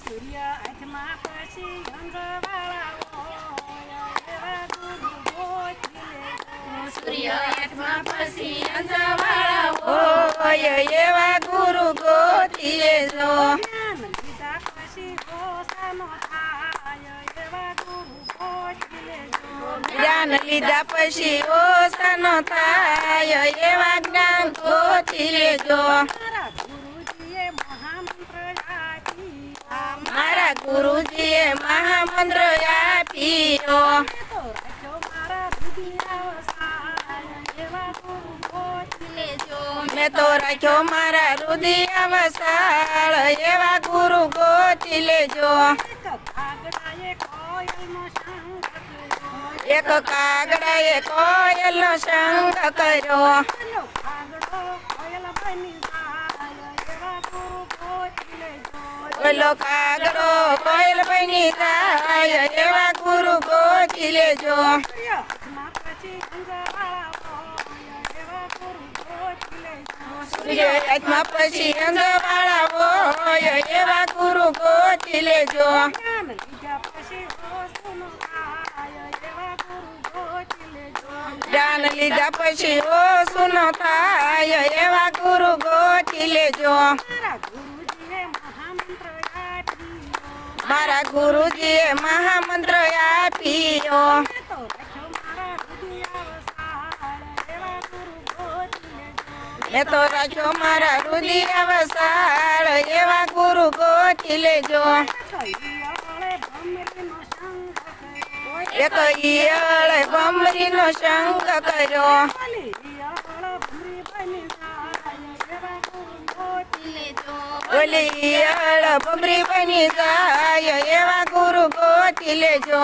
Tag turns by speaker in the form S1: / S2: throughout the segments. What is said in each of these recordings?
S1: સૂર્ય આઠમા પછી અંજવાળાઓ એવા ગુરુ ગોતી લેજો.
S2: સૂર્ય આઠમા પછી અંજવાળાઓ
S3: એવા ગુરુ ગોતી લેજો.
S1: જ્ઞાન લીધા પછી ઓસાનો થાય એવા ગુરુ ગોતી લેજો.
S3: જ્ઞાન લીધા પછી ઓસાનો થાય એવા જ્ઞાન ગોતી લેજો.
S1: મારા ગુરુજીએ મહામંત્ર આપ્યો.
S2: મેં તો રાખ્યો મારા હૃદય વસાળ એવા ગુરુ ગોતી લેજો.
S3: એક કાગડાએ કોયલનો સંગ કર્યો. ઓલો કાગડો કોયલ બની જાય એવા ગુરુ ગોતી લેજો. સૂર્ય આઠમા પછી અંજવાળા હોય એવા ગુરુ ગોતી લેજો. જ્ઞાન લીધા પછી ઓછું ન થાય એવા ગુરુ ગોતી લેજો. મારા ગુરુજીએ મહામંત્ર આપ્યો. મેં તો રાખ્યો મારા હૃદય વસાળ એવા ગુરુ ગોતી લેજો. એક ઈયળ ભમરીનો સંગ કર્યો. ઓલી ઈયળ ભમરી બની જાય એવા ગુરુ ગોતી લેજો.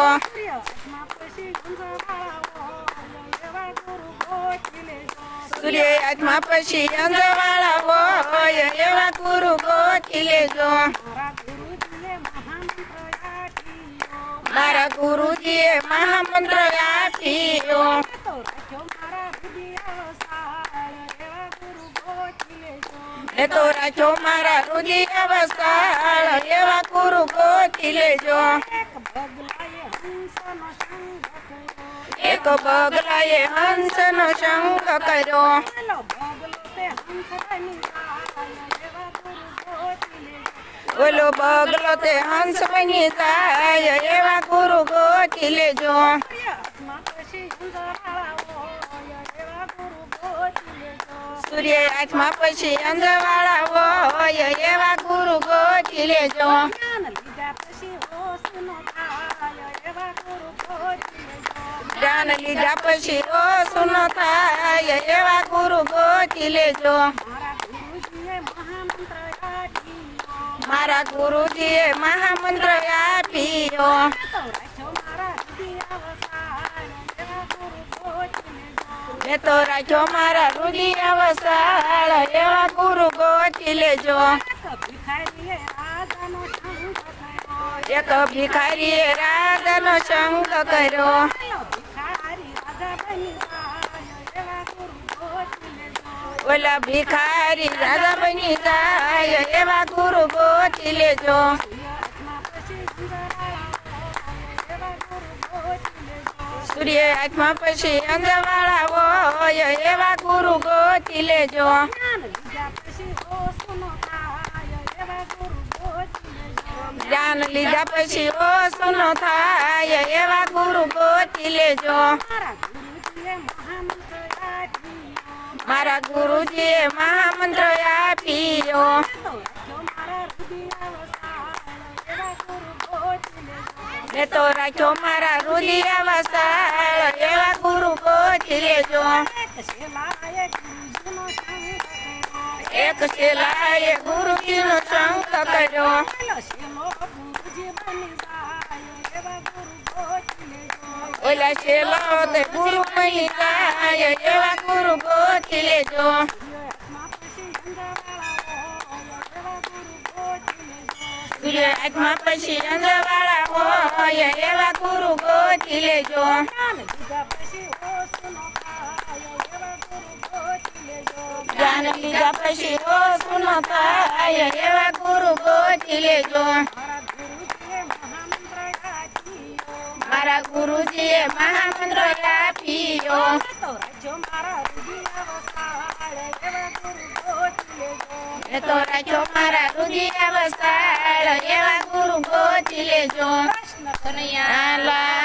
S3: સૂર્ય આઠમા પછી અંજવાળા હોય એવા ગુરુ ગોતી લેજો. મારા ગુરુજીએ મહામંત્ર આપ્યો. મેં તો રાખ્યો મારા હૃદય વસાળ એવા ગુરુ ગોતી લેજો. એક બગલાએ હંસનો સંગ કર્યો. ઓલો બગલો તે હંસ બની જાય એવા ગુરુ ગોતી લેજો. સૂર્ય આઠમા પછી અંજવાળા હોય એવા ગુરુ ગોતી લેજો. જ્ઞાન લીધા પછી ઓછું ન થાય એવા ગુરુ ગોતી લેજો. મારા ગુરુજીએ મહામંત્ર આપ્યો. મેં તો રાખ્યો મારા હૃદય વસાળ એવા ગુરુ ગોતી લેજો. એક ભિખારીએ રાજાનો સંગ કર્યો. ઓલા ભિખારી રાજા બની જાય એવા ગુરુ ગોતી લેજો. સૂર્ય આઠમા પછી અંજવાળા હોય એવા ગુરુ ગોતી લેજો. જ્ઞાન લીધા પછી ઓછું ન થાય એવા ગુરુ ગોતી લેજો. મારા ગુરુજીએ મહામંત્ર આપ્યો. મેં તો રાખ્યો મારા હૃદય વસાળ એવા ગુરુ ગોતી લેજો. એક શેલાએ ગુરુજીનો સંગ કર્યો. ઓલા શેલો તે ગુરુ બની જાય એવા ગુરુ ગોતી લેજો. સૂર્ય આઠમા પછી અંજવાળા હોય એવા ગુરુ ગોતી લેજો. જ્ઞાન લીધા પછી ઓછું ન થાય એવા ગુરુ ગોતી લેજો. એવા ગુરુજીએ મહામંત્ર આપ્યો.
S1: તો રાખ્યો મારા રુદિયા વસાળ એવા ગુરુ ગોતી લેજો.
S3: એ તો રાખ્યો મારા રુદિયા વસાળ એવા ગુરુ ગોતી લેજો.
S1: કૃષ્ણ કનૈયા
S3: લાલ